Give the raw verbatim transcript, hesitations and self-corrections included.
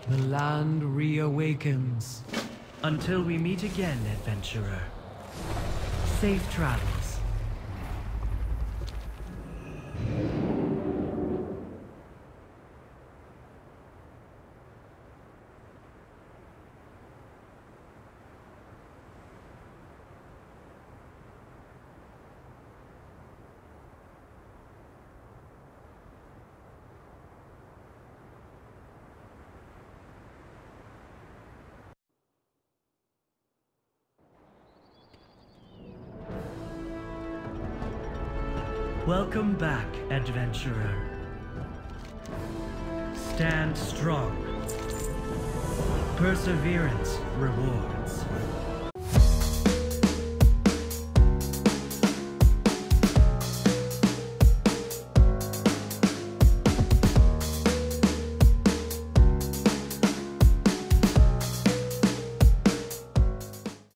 The land reawakens. Until we meet again, adventurer. Safe travels. Welcome back, adventurer. Stand strong. Perseverance rewards.